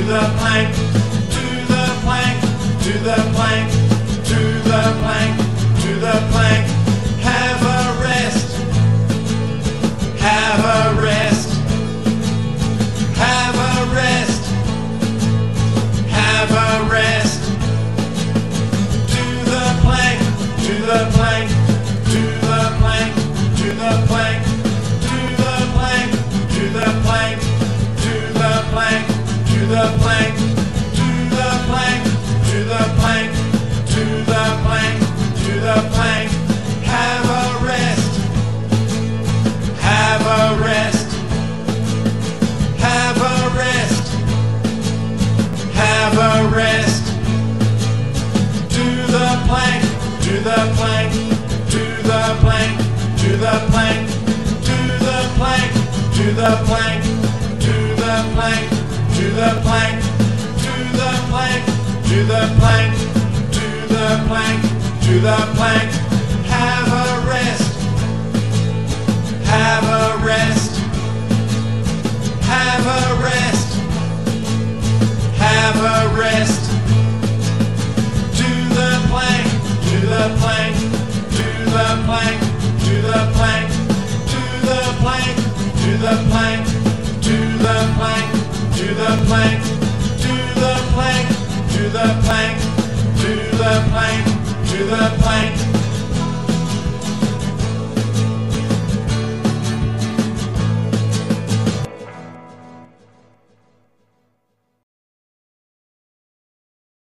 the plank, to the plank, to the plank, to the plank, to the plank. Have a rest, have a rest, have a rest, have a rest. To the plank, to the plank, to the plank, to the plank, to the plank, to the plank, to the plank, to the plank, to the plank, to the plank, to the plank, to the plank. Have a rest, have a rest, have a rest, have a rest. To the plank, to the plank, to the plank, to the plank, to the plank, to the plank, to the plank, to the plank, to the plank, to the plank, to the plank, to the plank. Have a rest, have a rest, have a rest, have a rest. To the plank, to the plank, to the plank, to the plank, to the plank, to the plank, to the plank, to the plank, to the plank, to the plank, to the plank, to the plank.